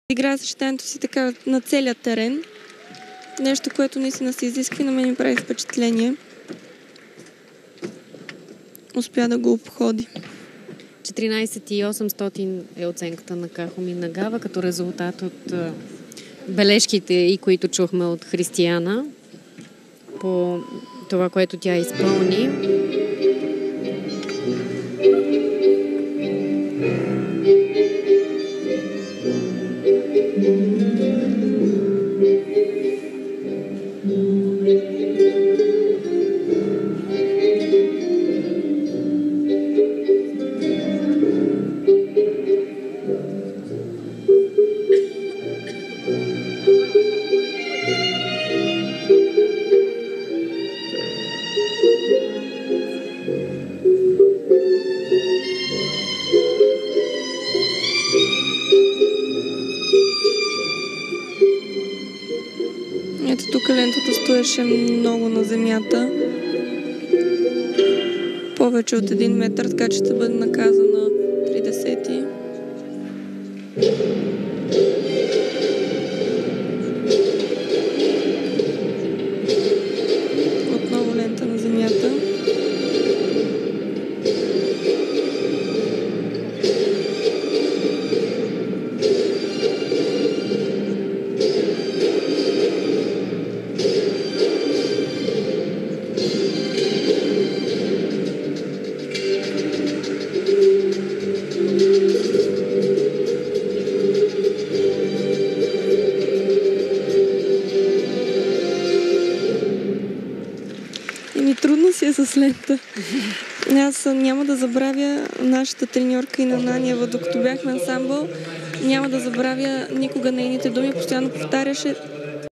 Играе съчетанието си така на целия терен. Нещо, което наистина се изиска и на мен ми прави впечатление. Успя да го обходи. 14,800 е оценката на Кахоми Нагава, като резултат от бележките, и които чухме от Християна по това, което тя изпълни. Ето тук лентата стоеше много на земята. Повече от 1 метър, така че ще бъде наказана 30. Отново лента на земята. Трудно си е с лента. Аз няма да забравя нашата треньорка Ина Наниева, докато бяхме ансамбъл. Няма да забравя никога нейните думи. Постоянно повтаряше: